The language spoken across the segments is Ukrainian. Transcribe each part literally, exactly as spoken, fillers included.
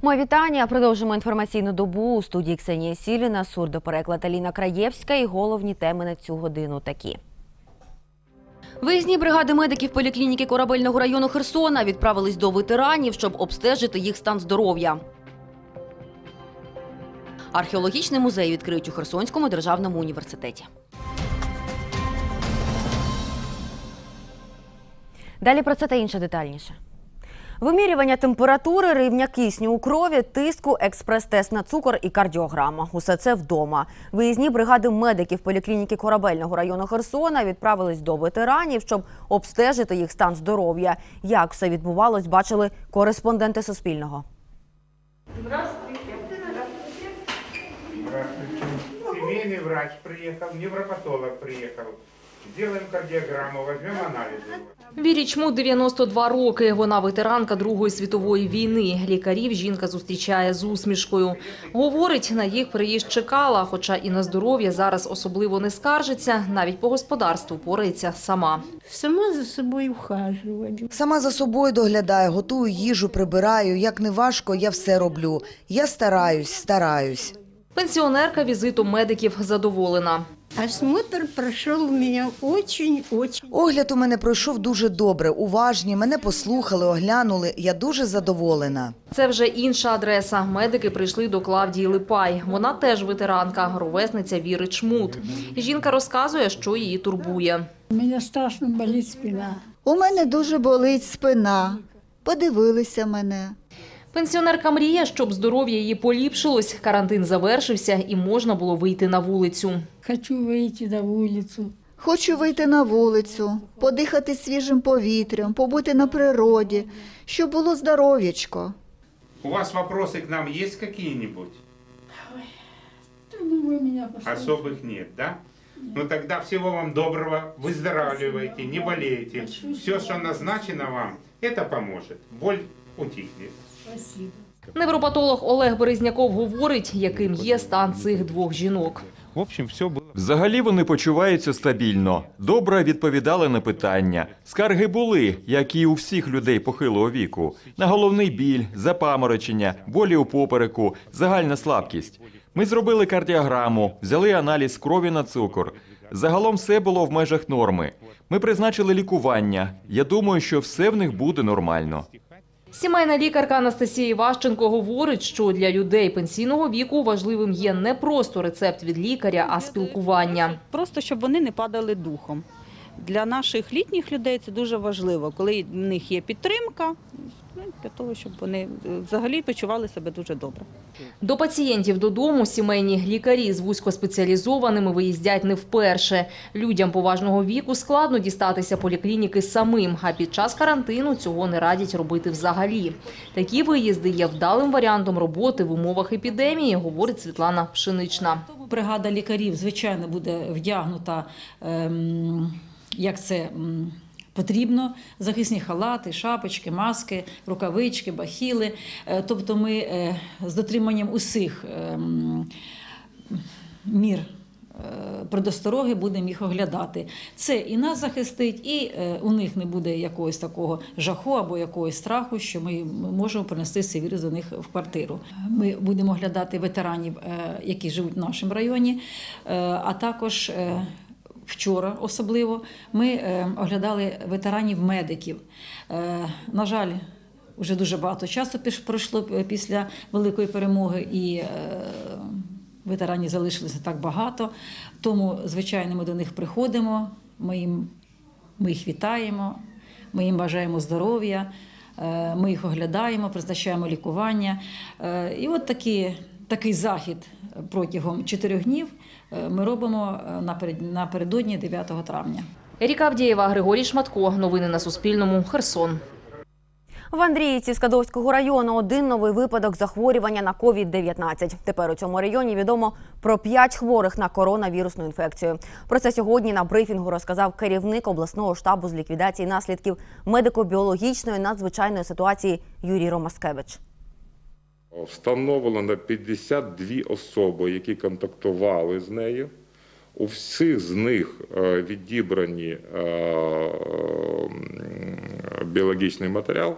Мої вітання. Продовжимо інформаційну добу. У студії Ксенія Сіліна, сурдопереклад Аліна Краєвська і головні теми на цю годину такі. Виїзні бригади медиків поліклініки Корабельного району Херсона відправились до ветеранів, щоб обстежити їх стан здоров'я. Археологічний музей відкриють у Херсонському державному університеті. Далі про це та інше детальніше. Вимірювання температури, рівня кисню у крові, тиску, експрес-тест на цукор і кардіограма. Усе це вдома. Виїзні бригади медиків поліклініки Корабельного району Херсона відправились до ветеранів, щоб обстежити їх стан здоров'я. Як все відбувалось, бачили кореспонденти Суспільного. Здравствуйте. Здравствуйте. Семейный врач приехал, невропатолог приехал. Сделаем кардиограмму, возьмем анализы. Вірі Чмут дев'яносто два роки. Вона ветеранка Другої світової війни. Лікарів жінка зустрічає з усмішкою. Говорить, на їх приїзд чекала, хоча і на здоров'я зараз особливо не скаржиться. Навіть по господарству порається сама. Сама за собою ухажую. Сама за собою доглядаю, готую їжу, прибираю. Як не важко, я все роблю. Я стараюсь, стараюсь. Пенсіонерка візитом медиків задоволена. Осмотр пройшов у мене дуже-дуже. Огляд у мене пройшов дуже добре, уважні, мене послухали, оглянули. Я дуже задоволена. Це вже інша адреса. Медики прийшли до Клавдії Липай. Вона теж ветеранка, ровесниця Віри Чмут. Жінка розказує, що її турбує. У мене страшно болить спина. У мене дуже болить спина. Подивилися мене. Пенсіонерка мріє, щоб здоров'я її поліпшилось, карантин завершився і можна було вийти на вулицю. Хочу вийти на вулицю. Хочу вийти на вулицю, подихати свіжим повітрям, побути на природі, щоб було здоров'ячко. У вас вопросы к нам есть какие-нибудь? Ну, ви мене послухайте. Особых нет, да? Ну тогда всего вам доброго, выздоравливайте, не болейте. Все, что назначено вам, это поможет. Боль утихнет. Спасибо. Невропатолог Олег Березняков говорить, яким є стан цих двох жінок. В общем, все было. Взагалі вони почуваються стабільно. Добре відповідали на питання. Скарги були, як і у всіх людей похилого віку. На головний біль, запаморочення, болі у попереку, загальна слабкість. Ми зробили кардіограму, взяли аналіз крові на цукор. Загалом все було в межах норми. Ми призначили лікування. Я думаю, що все в них буде нормально. Сімейна лікарка Анастасія Іващенко говорить, що для людей пенсійного віку важливим є не просто рецепт від лікаря, а спілкування. Просто, щоб вони не падали духом. Для наших літніх людей це дуже важливо, коли в них є підтримка, для того, щоб вони взагалі почували себе дуже добре. До пацієнтів додому сімейні лікарі з вузькоспеціалізованими виїздять не вперше. Людям поважного віку складно дістатися поліклініки самим, а під час карантину цього не радять робити взагалі. Такі виїзди є вдалим варіантом роботи в умовах епідемії, говорить Світлана Пшенична. Бригада лікарів, звичайно, буде вдягнута, ем, як це ем, потрібно, захисні халати, шапочки, маски, рукавички, бахіли. Е, тобто ми е, з дотриманням усіх е, мір е, предостороги будемо їх оглядати. Це і нас захистить, і е, у них не буде якогось такого жаху або якогось страху, що ми можемо принести цей вірус до них в квартиру. Ми будемо оглядати ветеранів, е, які живуть в нашому районі, е, а також е, вчора особливо ми е, оглядали ветеранів-медиків. Е, на жаль, вже дуже багато часу пройшло після великої перемоги, і е, ветеранів залишилося так багато. Тому, звичайно, ми до них приходимо, ми, їм, ми їх вітаємо, ми їм бажаємо здоров'я, е, ми їх оглядаємо, призначаємо лікування. Е, і от такі, такий захід протягом чотирьох днів ми робимо напередодні дев'ятого травня. Еріка Авдієва, Григорій Шматко. Новини на Суспільному. Херсон. В Андріївці Скадовського району один новий випадок захворювання на ковід дев'ятнадцять. Тепер у цьому районі відомо про п'ять хворих на коронавірусну інфекцію. Про це сьогодні на брифінгу розказав керівник обласного штабу з ліквідації наслідків медико-біологічної надзвичайної ситуації Юрій Ромаскевич. Встановлено п'ятдесят дві особи, які контактували з нею. У всіх з них відібрані біологічний матеріал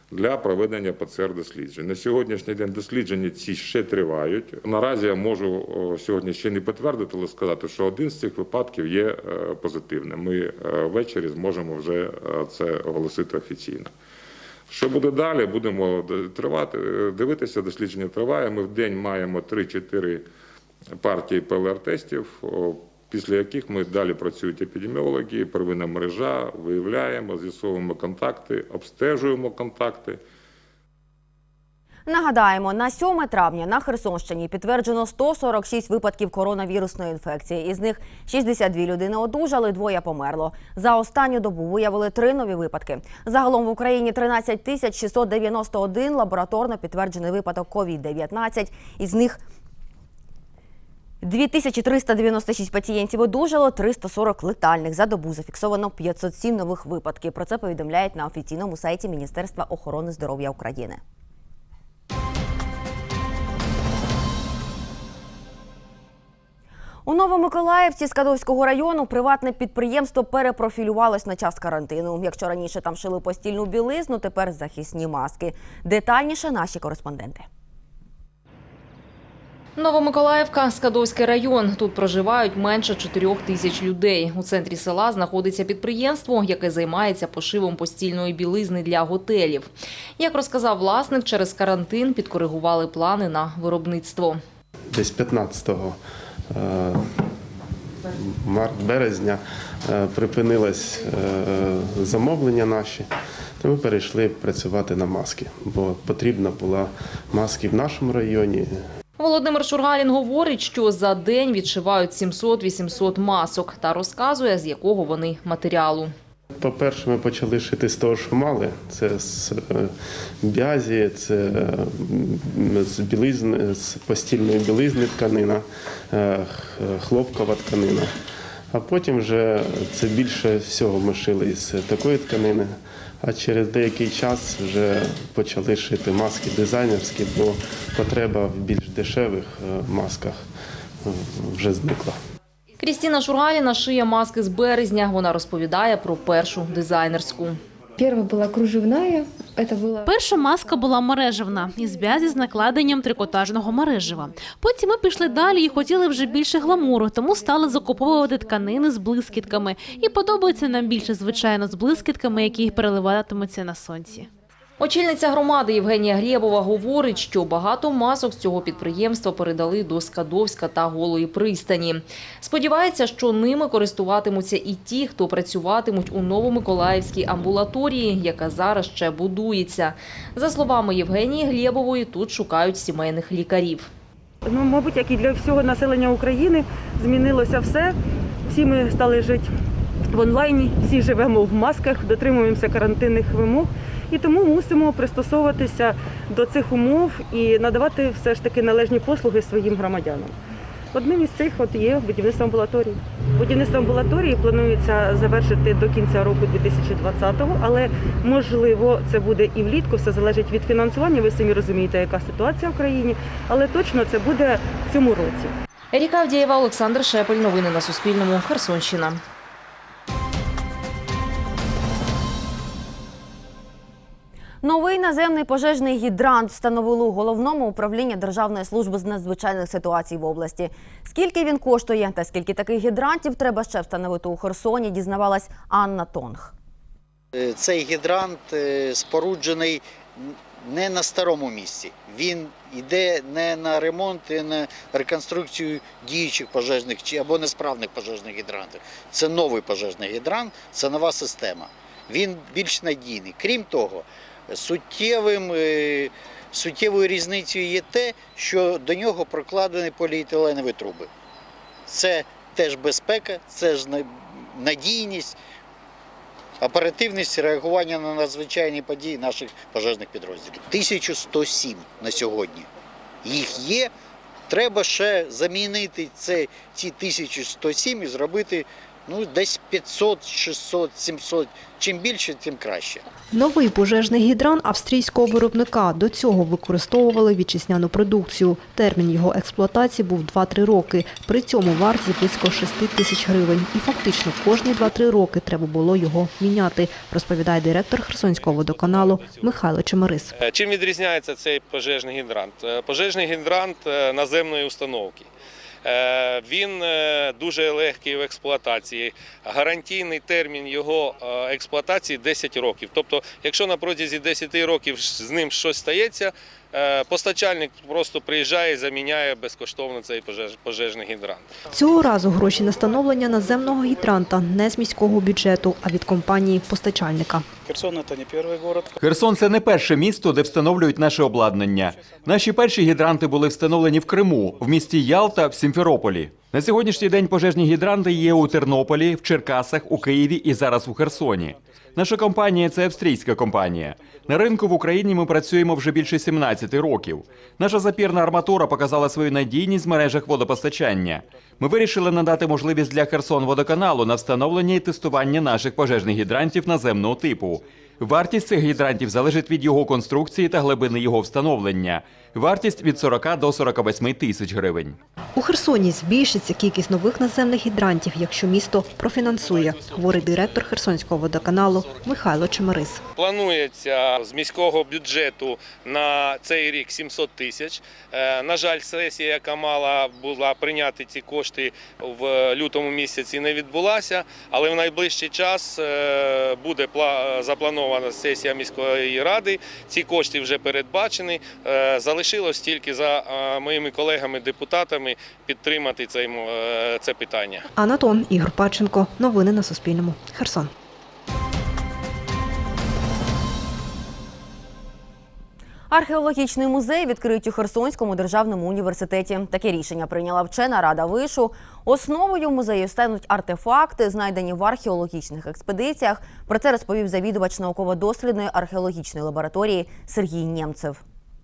для проведення Пе Це Ер досліджень. На сьогоднішній день дослідження ці ще тривають. Наразі я можу сьогодні ще не підтвердити, але сказати, що один з цих випадків є позитивним. Ми ввечері зможемо вже це оголосити офіційно. Що буде далі? Будемо тривати, дивитися, дослідження триває. Ми в день маємо три-чотири партії Пе Ел Ер-тестів, після яких ми далі працюють епідеміологи, первинна мережа, виявляємо, з'ясовуємо контакти, обстежуємо контакти. Нагадаємо, на сьоме травня на Херсонщині підтверджено сто сорок шість випадків коронавірусної інфекції. Із них шістдесят дві людини одужали, двоє померло. За останню добу виявили три нові випадки. Загалом в Україні тринадцять тисяч шістсот дев'яносто один лабораторно підтверджений випадок ковід дев'ятнадцять. Із них дві тисячі триста дев'яносто шість пацієнтів одужало, триста сорок летальних. За добу зафіксовано п'ятсот сім нових випадків. Про це повідомляють на офіційному сайті Міністерства охорони здоров'я України. У Новомиколаївці Скадовського району приватне підприємство перепрофілювалось на час карантину. Якщо раніше там шили постільну білизну, тепер захисні маски. Детальніше наші кореспонденти. Новомиколаївка – Скадовський район. Тут проживають менше чотирьох тисяч людей. У центрі села знаходиться підприємство, яке займається пошивом постільної білизни для готелів. Як розказав власник, через карантин підкоригували плани на виробництво. Десь п'ятнадцятого березня припинилось замовлення наші, то ми перейшли працювати на маски, бо потрібна була маски в нашому районі. Володимир Шургалін говорить, що за день відшивають сімсот-вісімсот масок та розказує, з якого вони матеріалу. По-перше, ми почали шити з того, що мали. Це з бязі, це з білизни, з постільної білизни тканина, хлопкова тканина. А потім вже це більше всього ми шили з такої тканини. А через деякий час вже почали шити маски дизайнерські, бо потреба в більш дешевих масках вже зникла. Крістіна Шургаліна шиє маски з березня. Вона розповідає про першу дизайнерську. Перша була кружевна. Перша маска була мережевна, із в'язі з накладенням трикотажного мережева. Потім ми пішли далі і хотіли вже більше гламуру, тому стали закуповувати тканини з блискітками. І подобається нам більше, звичайно, з блискітками, які переливатимуться на сонці. Очільниця громади Євгенія Глєбова говорить, що багато масок з цього підприємства передали до Скадовська та Голої пристані. Сподівається, що ними користуватимуться і ті, хто працюватимуть у Новомиколаївській амбулаторії, яка зараз ще будується. За словами Євгенії Глєбової, тут шукають сімейних лікарів. Ну, мабуть, як і для всього населення України, змінилося все. Всі ми стали жити в онлайні, всі живемо в масках, дотримуємося карантинних вимог. І тому мусимо пристосовуватися до цих умов і надавати все ж таки належні послуги своїм громадянам. Одним із цих от є будівництво амбулаторії. Будівництво амбулаторії планується завершити до кінця року дві тисячі двадцятого, але можливо це буде і влітку, все залежить від фінансування, ви самі розумієте, яка ситуація в країні, але точно це буде в цьому році. Еріка Авдієва, Олександр Шепель. Новини на Суспільному. Херсонщина. Новий наземний пожежний гідрант встановили у Головному управлінні Державної служби з надзвичайних ситуацій в області. Скільки він коштує та скільки таких гідрантів треба ще встановити у Херсоні, дізнавалась Анна Тонг. Цей гідрант споруджений не на старому місці. Він йде не на ремонт, і на реконструкцію діючих пожежних або несправних пожежних гідрантів. Це новий пожежний гідрант, це нова система. Він більш надійний. Крім того, суттєвим, суттєвою різницею є те, що до нього прокладені поліетиленові труби. Це теж безпека, це ж надійність, оперативність реагування на надзвичайні події наших пожежних підрозділів. тисяча сто сім на сьогодні. Їх є, треба ще замінити це, ці тисячу сто сім і зробити Ну, десь п'ятсот, шістсот, сімсот. Чим більше, тим краще. Новий пожежний гідрант австрійського виробника. До цього використовували вітчизняну продукцію. Термін його експлуатації був два-три роки. При цьому вартість близько шести тисяч гривень. І фактично кожні два-три роки треба було його міняти, розповідає директор Херсонського водоканалу Михайло Чемерис. Чим відрізняється цей пожежний гідрант? Пожежний гідрант наземної установки. Він дуже легкий в експлуатації. Гарантійний термін його експлуатації десять років. Тобто, якщо на протязі десяти років з ним щось стається, постачальник просто приїжджає і заміняє безкоштовно цей пожежний гідрант. Цього разу гроші на встановлення наземного гідранта не з міського бюджету, а від компанії-постачальника. Херсон – це не перший город. Херсон – це не перше місто, де встановлюють наше обладнання. Наші перші гідранти були встановлені в Криму, в місті Ялта, в Сімферополі. На сьогоднішній день пожежні гідранти є у Тернополі, в Черкасах, у Києві і зараз у Херсоні. Наша компанія – це австрійська компанія. На ринку в Україні ми працюємо вже більше сімнадцяти років. Наша запірна арматура показала свою надійність в мережах водопостачання. Ми вирішили надати можливість для Херсонводоканалу на встановлення і тестування наших пожежних гідрантів наземного типу. Вартість цих гідрантів залежить від його конструкції та глибини його встановлення. Вартість від сорока до сорока восьми тисяч гривень. У Херсоні збільшиться кількість нових наземних гідрантів, якщо місто профінансує, говорить директор Херсонського водоканалу Михайло Чемерис. Планується з міського бюджету на цей рік сімсот тисяч. На жаль, сесія, яка мала була прийняти ці кошти в лютому місяці, не відбулася, але в найближчий час буде запланована сесія міської ради. Ці кошти вже передбачені. Залишилось тільки за моїми колегами-депутатами підтримати це, це питання. Анатон, Ігор Паченко. Новини на Суспільному. Херсон. Археологічний музей відкриють у Херсонському державному університеті. Таке рішення прийняла вчена рада вишу. Основою музею стануть артефакти, знайдені в археологічних експедиціях. Про це розповів завідувач науково-дослідної археологічної лабораторії Сергій Нємцев.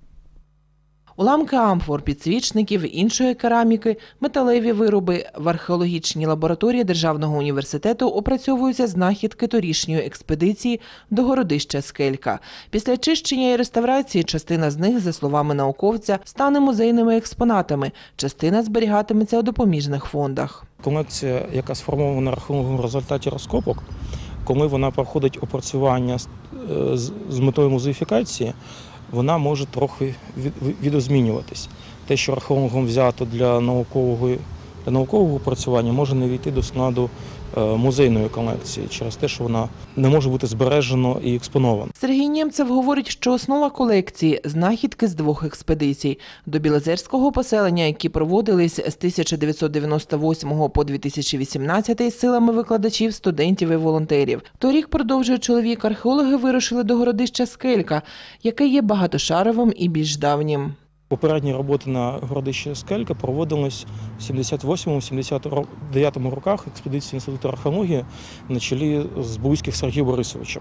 Уламки амфор, підсвічників, іншої кераміки, металеві вироби. В археологічній лабораторії Державного університету опрацьовуються знахідки торішньої експедиції до городища Скелька. Після чищення і реставрації частина з них, за словами науковця, стане музейними експонатами. Частина зберігатиметься у допоміжних фондах. Колекція, яка сформована археологом в результаті розкопок, коли вона проходить опрацювання з метою музеїфікації, вона може трохи відозмінюватись. Те, що археологом взято для наукового, для наукового опрацювання, може не війти до складу музейної колекції через те, що вона не може бути збережено і експоновано. Сергій Нємцев говорить, що основа колекції – знахідки з двох експедицій. До Білозерського поселення, які проводились з тисяча дев'ятсот дев'яносто восьмого по дві тисячі вісімнадцятий силами викладачів, студентів і волонтерів. Торік, продовжує чоловік, археологи вирушили до городища Скелька, яке є багатошаровим і більш давнім. Попередні роботи на городищі Скелька проводились в сімдесят восьмому - сімдесят дев'ятому роках експедиції Інституту археології на чолі з Буйських Сергієм Борисовичем.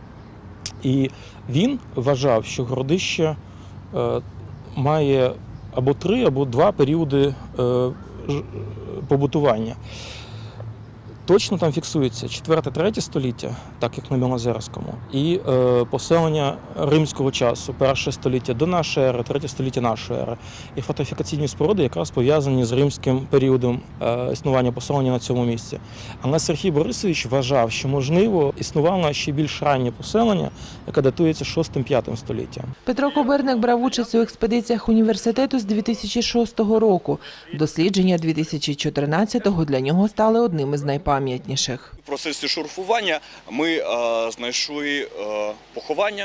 І він вважав, що городище е, має або три, або два періоди е, побутування. Точно там фіксується четверте-третє століття, так як на Білозерському, і е, поселення римського часу, перше століття до нашої ери, третє століття нашої ери. І фортифікаційні споруди якраз пов'язані з римським періодом е, існування поселення на цьому місці. Але Сергій Борисович вважав, що, можливо, існувало ще більш раннє поселення, яке датується шостим-п'ятим століттям. Петро Коберник брав участь у експедиціях університету з дві тисячі шостого року. Дослідження дві тисячі чотирнадцятого для нього стали одним із найпам'ятніших. Пам'ятніших. В процесі шурфування ми е, знайшли е, поховання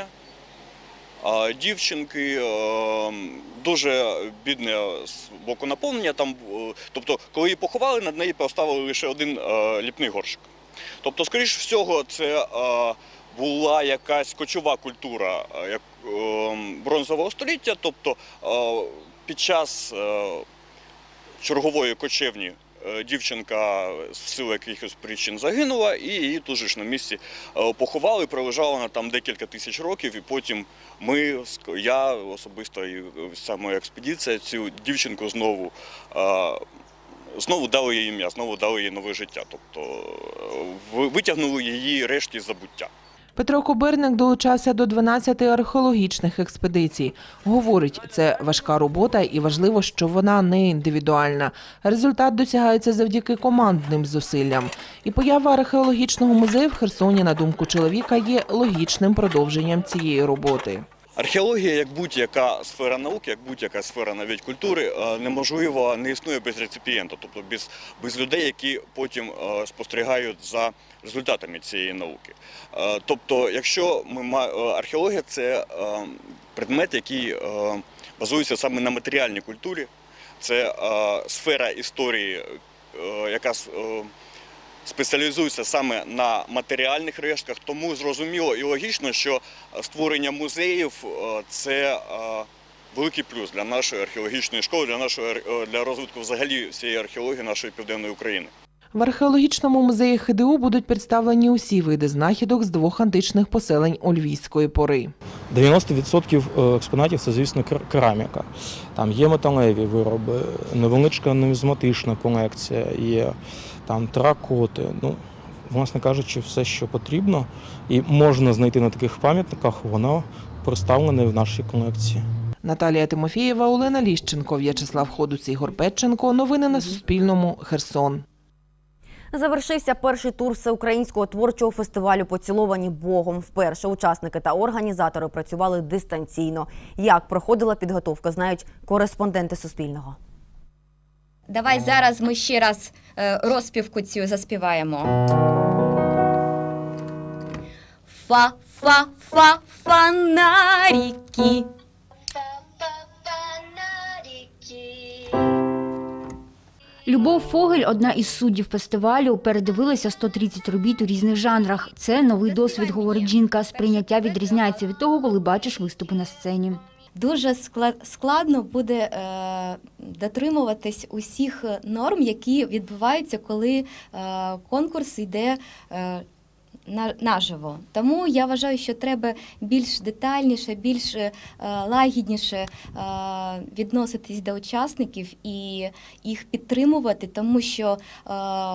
е, дівчинки, е, дуже бідне з боку наповнення. Там, е, тобто, коли її поховали, над нею поставили лише один е, ліпний горщик. Тобто, скоріш всього, це е, була якась кочова культура е, як, е, бронзового століття, тобто е, під час е, чергової кочевні дівчинка з сили якихось причин загинула, і її тут же ж на місці поховали, пролежала вона там декілька тисяч років, і потім ми, я особисто і вся моя експедиція цю дівчинку знову знову дали їй ім'я, знову дали їй нове життя, тобто витягнули її решті забуття. Петро Кобирник долучався до дванадцяти археологічних експедицій. Говорить, це важка робота і важливо, що вона не індивідуальна. Результат досягається завдяки командним зусиллям. І поява археологічного музею в Херсоні, на думку чоловіка, є логічним продовженням цієї роботи. Археологія, як будь-яка сфера науки, як будь-яка сфера навіть культури, неможливо, не існує без реципієнта, тобто без, без людей, які потім спостерігають за результатами цієї науки. Тобто, якщо ми археологія – це предмет, який базується саме на матеріальній культурі, це сфера історії, яка спеціалізується саме на матеріальних рештках, тому зрозуміло і логічно, що створення музеїв – це великий плюс для нашої археологічної школи, для, нашої, для розвитку взагалі всієї археології нашої Південної України. В археологічному музеї ХДУ будуть представлені усі види знахідок з двох античних поселень Ольвійської пори. дев'яносто відсотків експонатів – це, звісно, кераміка. Там є металеві вироби, невеличка нумізматична колекція, є там теракоти, ну, власне кажучи, все, що потрібно і можна знайти на таких пам'ятниках, воно представлене в нашій колекції. Наталія Тимофієва, Олена Ліщенко, В'ячеслав Ходуц, Ігор Петченко. Новини на Суспільному. Херсон. Завершився перший тур всеукраїнського творчого фестивалю «Поціловані Богом». Вперше учасники та організатори працювали дистанційно. Як проходила підготовка, знають кореспонденти Суспільного. Давай зараз ми ще раз розпівку цю заспіваємо. Фа-фа-фа-фа на ріки. Любов Фогель, одна із суддів фестивалю, передивилася сто тридцять робіт у різних жанрах. Це новий досвід, говорить жінка. Сприйняття відрізняється від того, коли бачиш виступи на сцені. Дуже складно буде е, дотримуватись усіх норм, які відбуваються, коли е, конкурс йде е, на, наживо. Тому я вважаю, що треба більш детальніше, більш е, лагідніше е, відноситись до учасників і їх підтримувати, тому що е,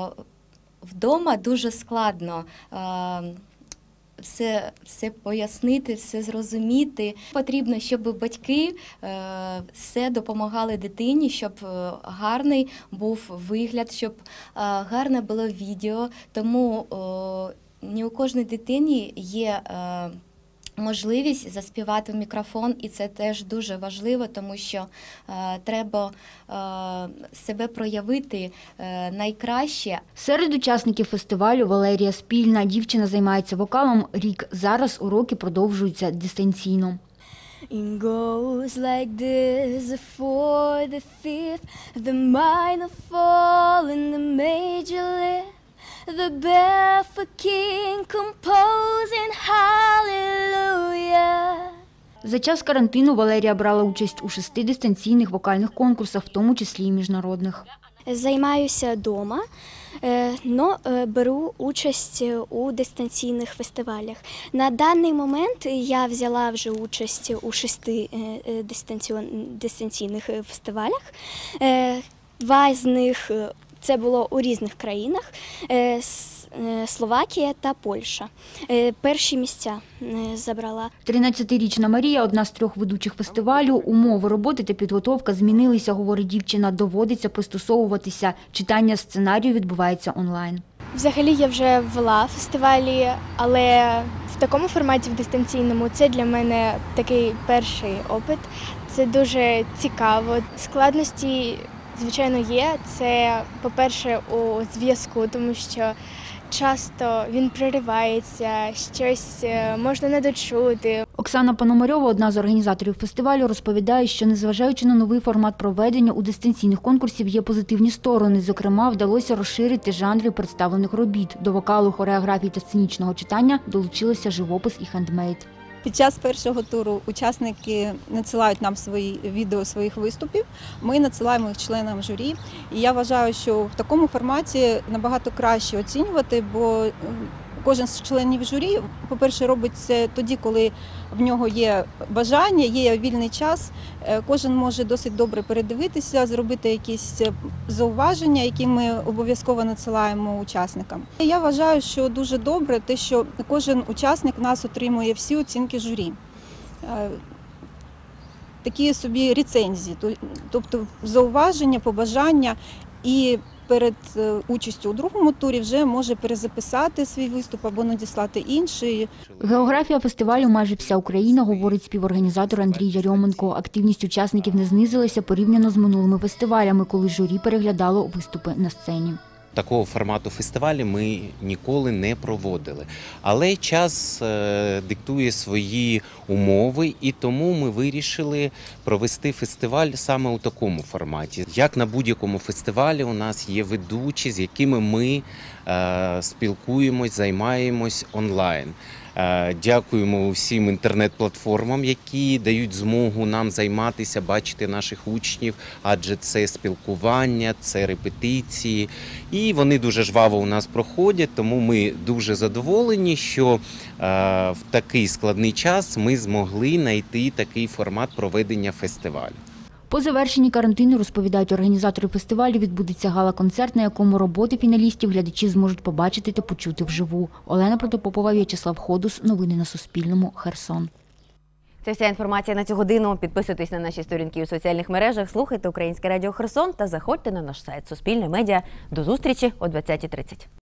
вдома дуже складно е, Все, все пояснити, все зрозуміти. Потрібно, щоб батьки е, все допомагали дитині, щоб е, гарний був вигляд, щоб е, гарне було відео. Тому е, не у кожній дитині є е, можливість заспівати в мікрофон, і це теж дуже важливо, тому що е, треба е, себе проявити е, найкраще. Серед учасників фестивалю Валерія Спільна. Дівчина займається вокалом рік. Зараз уроки продовжуються дистанційно. It goes like this, the fourth, the fifth, the minor fall and the major lift. The barefoot king composing hallelujah. За час карантину Валерія брала участь у шести дистанційних вокальних конкурсах, в тому числі і міжнародних. Займаюся вдома, але беру участь у дистанційних фестивалях. На даний момент я взяла вже участь у шести дистанційних фестивалях. Два з них це було у різних країнах – Словакія та Польща. Перші місця забрала. тринадцятирічна Марія – одна з трьох ведучих фестивалю. Умови роботи та підготовка змінилися, говорить дівчина. Доводиться пристосовуватися. Читання сценарію відбувається онлайн. Взагалі я вже вела фестивалі, але в такому форматі, в дистанційному, це для мене такий перший опит. Це дуже цікаво. Складності, звичайно, є. Це, по-перше, у зв'язку, тому що часто він проривається, щось можна не дочути. Оксана Пономарьова, одна з організаторів фестивалю, розповідає, що незважаючи на новий формат проведення, у дистанційних конкурсів є позитивні сторони. Зокрема, вдалося розширити жанри представлених робіт. До вокалу, хореографії та сценічного читання долучилися живопис і хендмейд. Під час першого туру учасники надсилають нам свої відео своїх виступів, ми надсилаємо їх членам журі. І я вважаю, що в такому форматі набагато краще оцінювати, бо кожен з членів журі, по-перше, робить це тоді, коли в нього є бажання, є вільний час. Кожен може досить добре передивитися, зробити якісь зауваження, які ми обов'язково надсилаємо учасникам. Я вважаю, що дуже добре те, що кожен учасник у нас отримує всі оцінки журі. Такі собі рецензії, тобто зауваження, побажання, і перед участю у другому турі вже може перезаписати свій виступ або надіслати інший. Географія фестивалю майже вся Україна, говорить співорганізатор Андрій Ярьоменко. Активність учасників не знизилася порівняно з минулими фестивалями, коли журі переглядало виступи на сцені. Такого формату фестивалю ми ніколи не проводили. Але час диктує свої умови, і тому ми вирішили провести фестиваль саме у такому форматі. Як на будь-якому фестивалі у нас є ведучі, з якими ми спілкуємось, займаємось онлайн. Дякуємо усім інтернет-платформам, які дають змогу нам займатися, бачити наших учнів, адже це спілкування, це репетиції. І вони дуже жваво у нас проходять, тому ми дуже задоволені, що в такий складний час ми змогли знайти такий формат проведення фестивалю. По завершенні карантину, розповідають організатори фестивалю, відбудеться гала-концерт, на якому роботи фіналістів глядачі зможуть побачити та почути вживу. Олена Протопопова, В'ячеслав Ходус. Новини на Суспільному. Херсон. Це вся інформація на цю годину. Підписуйтесь на наші сторінки у соціальних мережах, слухайте Українське радіо Херсон та заходьте на наш сайт Суспільне медіа. До зустрічі о двадцятій тридцять.